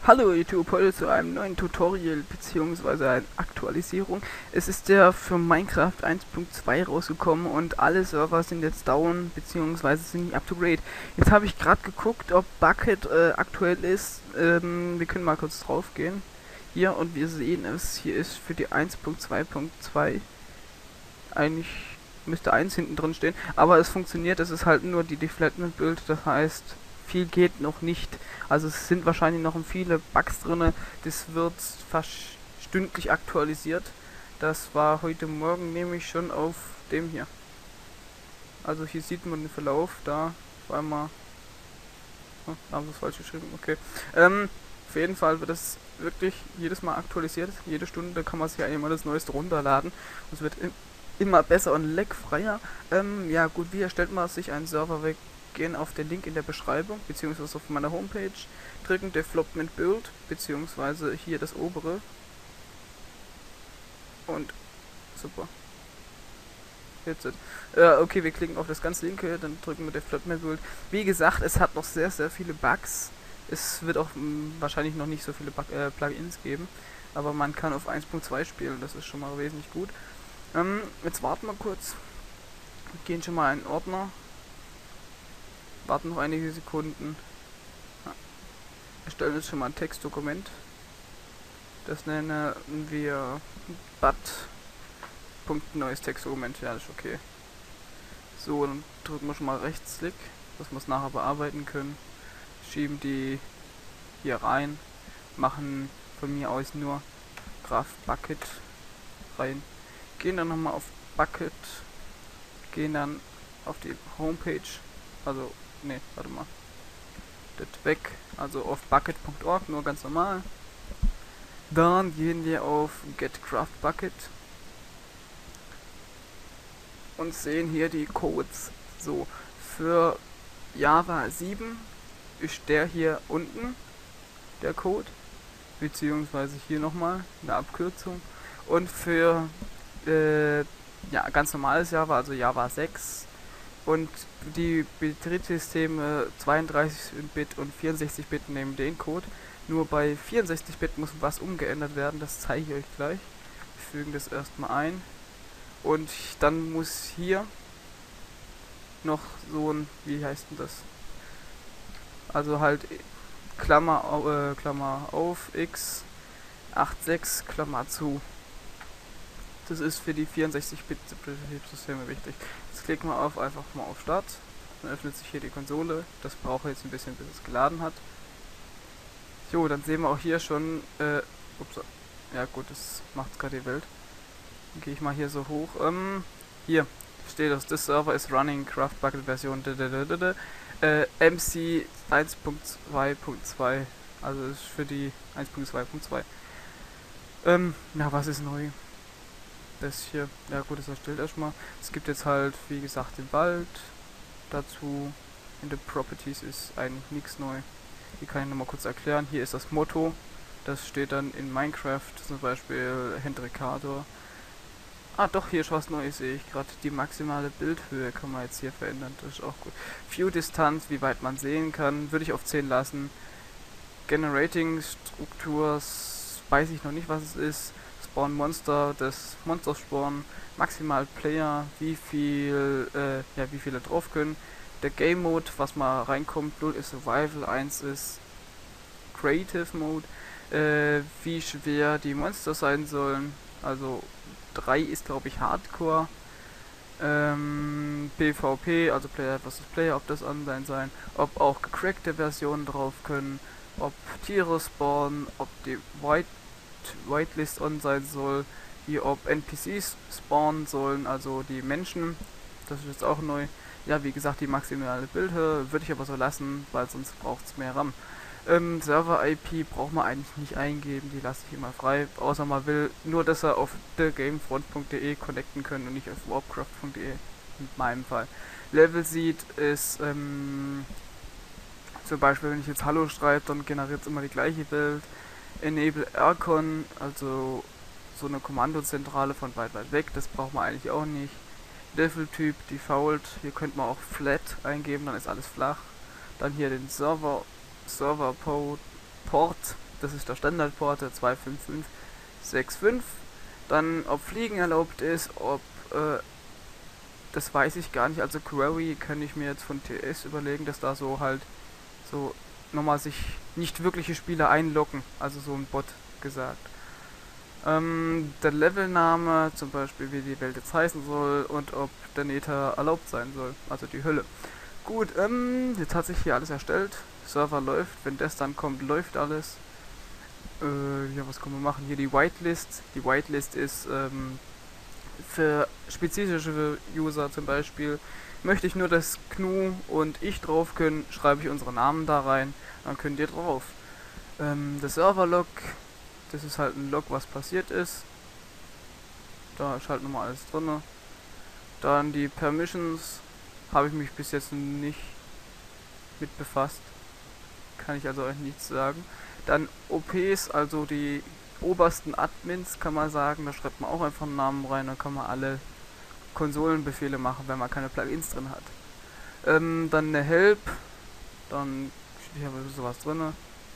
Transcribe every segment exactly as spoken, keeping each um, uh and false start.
Hallo YouTube, heute zu einem neuen Tutorial bzw. einer Aktualisierung. Es ist der für Minecraft eins Punkt zwei rausgekommen und alle Server sind jetzt down bzw. sind nicht up to grade. Jetzt habe ich gerade geguckt, ob Bucket äh, aktuell ist. Ähm, wir können mal kurz drauf gehen. Hier, und wir sehen es, hier ist für die eins Punkt zwei Punkt zwei eigentlich müsste eins hinten drin stehen, aber es funktioniert, es ist halt nur die Deflatment Build, das heißt, viel geht noch nicht. Also es sind wahrscheinlich noch viele Bugs drin. Das wird fast stündlich aktualisiert. Das war heute Morgen nämlich schon auf dem hier. Also hier sieht man den Verlauf. Da war mal... Oh, da haben sie es falsch geschrieben. Okay. Ähm, auf jeden Fall wird es wirklich jedes Mal aktualisiert. Jede Stunde kann man sich eigentlich mal das Neueste runterladen. Und es wird immer besser und leckfreier. Ähm, ja gut, wie erstellt man sich einen Server weg? Gehen auf den Link in der Beschreibung, beziehungsweise auf meiner Homepage, drücken Development Build, beziehungsweise hier das obere. Und super. Jetzt. Äh, okay, wir klicken auf das ganz linke, dann drücken wir Development Build. Wie gesagt, es hat noch sehr, sehr viele Bugs. Es wird auch mh, wahrscheinlich noch nicht so viele Bug äh, Plugins geben, aber man kann auf eins Punkt zwei spielen, das ist schon mal wesentlich gut. Ähm, jetzt warten wir kurz. Gehen schon mal in den Ordner. Warten noch einige Sekunden. Ja. Erstellen jetzt schon mal ein Textdokument. Das nennen wir bat. Neues Textdokument. Ja, das ist okay. So, dann drücken wir schon mal Rechtsklick, dass wir es nachher bearbeiten können. Schieben die hier rein. Machen von mir aus nur Graph Bucket rein. Gehen dann nochmal auf Bucket. Gehen dann auf die Homepage. Also Ne, warte mal. Das weg, also auf bucket Punkt org, nur ganz normal. Dann gehen wir auf Get Craft Bucket und sehen hier die Codes. So, für Java sieben ist der hier unten, der Code, beziehungsweise hier nochmal eine Abkürzung. Und für äh, ja, ganz normales Java, also Java sechs, und die Betriebssysteme zweiunddreißig Bit und vierundsechzig Bit nehmen den Code. Nur bei vierundsechzig Bit muss was umgeändert werden, das zeige ich euch gleich. Wir fügen das erstmal ein. Und dann muss hier noch so ein, wie heißt denn das? Also halt Klammer, äh, Klammer auf, x, sechsundachtzig, Klammer zu. Das ist für die vierundsechzig Bit Betriebssysteme wichtig. Jetzt klicken wir auf einfach mal auf Start. Dann öffnet sich hier die Konsole. Das braucht jetzt ein bisschen, bis es geladen hat. Jo, dann sehen wir auch hier schon, äh, ups, ja gut, das macht gerade die Welt. Dann gehe ich mal hier so hoch. Ähm, hier steht das, this server is running Craft Bucket Version äh, M C eins Punkt zwei Punkt zwei. Also ist für die eins Punkt zwei Punkt zwei. Ähm, na, was ist neu? Das hier, ja gut, das erstellt erstmal. Es gibt jetzt halt, wie gesagt, den Wald dazu. In den Properties ist eigentlich nichts neu. Die kann ich nochmal kurz erklären. Hier ist das Motto. Das steht dann in Minecraft, zum Beispiel Hendrikator. Ah doch, hier ist was Neues, sehe ich gerade. Die maximale Bildhöhe kann man jetzt hier verändern. Das ist auch gut. View Distanz, wie weit man sehen kann, würde ich auf zehn lassen. Generating Strukturs, weiß ich noch nicht, was es ist. Spawn Monster, das Monster Spawn, maximal Player, wie viel, äh, ja, wie viele drauf können. Der Game Mode, was mal reinkommt, null ist Survival, eins ist Creative Mode, äh, wie schwer die Monster sein sollen, also drei ist glaube ich Hardcore, ähm, PvP, also Player versus Player, ob das online sein, ob auch gecrackte Versionen drauf können, ob Tiere spawnen, ob die White Whitelist on sein soll, hier ob N P Cs spawnen sollen, also die Menschen, das ist jetzt auch neu. Ja, wie gesagt, die maximale Bildhöhe würde ich aber so lassen, weil sonst braucht es mehr RAM. Ähm, Server-I P braucht man eigentlich nicht eingeben, die lasse ich immer frei, außer man will nur, dass er auf thegamefront punkt de connecten können und nicht auf warpcraft punkt de, in meinem Fall. Level Seed ist, ähm, zum Beispiel, wenn ich jetzt Hallo schreibe, dann generiert es immer die gleiche Welt. Enable Aircon, also so eine Kommandozentrale von weit weit weg, das braucht man eigentlich auch nicht. Level-Typ Default, hier könnte man auch Flat eingeben, dann ist alles flach. Dann hier den Server, Server Port, das ist der Standardport, der zwei fünf fünf sechs fünf. Dann, ob Fliegen erlaubt ist, ob, äh, das weiß ich gar nicht, also Query kann ich mir jetzt von T S überlegen, dass da so halt, so nochmal sich nicht wirkliche Spieler einloggen, also so ein Bot gesagt. Ähm, der Levelname, zum Beispiel wie die Welt jetzt heißen soll und ob der Nether erlaubt sein soll, also die Hölle. Gut, ähm, jetzt hat sich hier alles erstellt, Server läuft, wenn das dann kommt, läuft alles. Äh, ja, was können wir machen? Hier die Whitelist. Die Whitelist ist ähm, für spezifische User zum Beispiel. Möchte ich nur, dass Gnu und ich drauf können, schreibe ich unsere Namen da rein, dann könnt ihr drauf. Ähm, der Serverlog, das ist halt ein Log, was passiert ist. Da ist halt nochmal alles drin. Dann die Permissions, habe ich mich bis jetzt nicht mit befasst. Kann ich also euch nichts sagen. Dann O Ps, also die obersten Admins, kann man sagen, da schreibt man auch einfach einen Namen rein, dann kann man alle Konsolenbefehle machen, wenn man keine Plugins drin hat. Ähm, dann eine Help, dann steht hier sowas drin.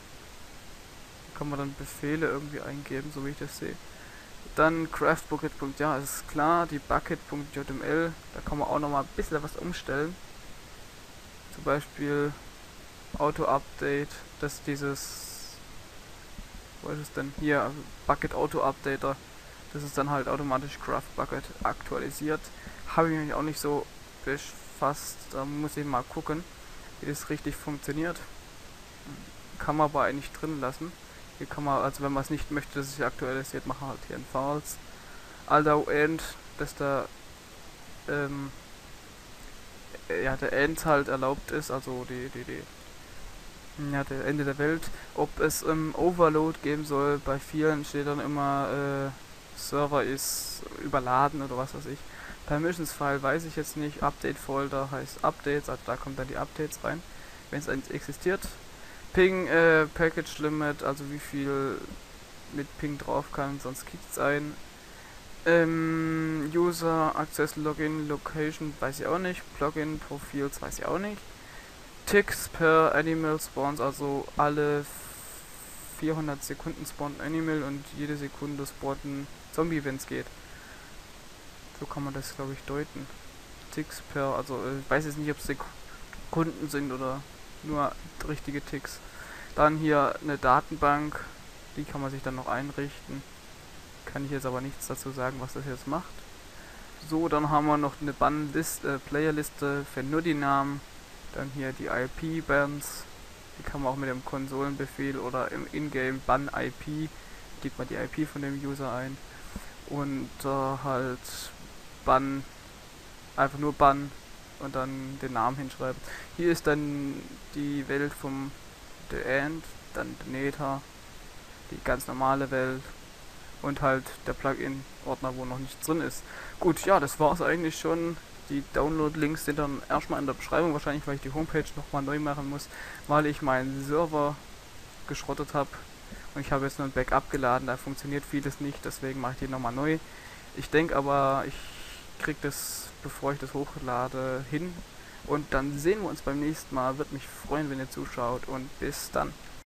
Kann man dann Befehle irgendwie eingeben, so wie ich das sehe. Dann craftbucket. Ja, ist klar, die bucket.jml, da kann man auch noch mal ein bisschen was umstellen. Zum Beispiel Auto-Update, dass dieses, wo ist es denn? Hier, Bucket Auto-Updater, das ist dann halt automatisch craftbucket aktualisiert. Habe ich mich auch nicht so befasst, da muss ich mal gucken, wie das richtig funktioniert. Kann man aber eigentlich drin lassen. Hier kann man, also wenn man es nicht möchte, dass es sich aktualisiert, machen wir halt hier ein False. Allow End, dass der, ähm, ja, der End halt erlaubt ist, also die, die, die, ja, der Ende der Welt. Ob es ähm, Overload geben soll, bei vielen steht dann immer, äh, Server ist überladen oder was weiß ich. Permissions-File weiß ich jetzt nicht, Update-Folder heißt Updates, also da kommen dann die Updates rein, wenn es eins existiert. Ping, äh, Package Limit, also wie viel mit Ping drauf kann, sonst kickt es ein. Ähm, User, Access, Login, Location, weiß ich auch nicht. Plugin, Profils, weiß ich auch nicht. Ticks per Animal Spawns, also alle vierhundert Sekunden spawnt ein Animal und jede Sekunde spawnt ein Zombie, wenn es geht. So kann man das, glaube ich, deuten. Ticks per, also äh, ich weiß jetzt nicht, ob es Sekunden sind oder nur richtige Ticks. Dann hier eine Datenbank, die kann man sich dann noch einrichten. Kann ich jetzt aber nichts dazu sagen, was das jetzt macht. So, dann haben wir noch eine Bannliste, äh, Playerliste für nur die Namen. Dann hier die I P-Bands, die kann man auch mit dem Konsolenbefehl oder im Ingame Ban I P, gibt man die I P von dem User ein. Und äh, halt Ban, einfach nur Ban und dann den Namen hinschreiben. Hier ist dann die Welt vom The End, dann der Nether, die ganz normale Welt und halt der Plugin-Ordner, wo noch nichts drin ist. Gut, ja, das war's eigentlich schon. Die Download-Links sind dann erstmal in der Beschreibung, wahrscheinlich weil ich die Homepage nochmal neu machen muss, weil ich meinen Server geschrottet habe und ich habe jetzt nur ein Backup geladen, da funktioniert vieles nicht, deswegen mache ich die nochmal neu. Ich denke aber, ich krieg das, bevor ich das hochlade, hin und dann sehen wir uns beim nächsten Mal. Würde mich freuen, wenn ihr zuschaut und bis dann.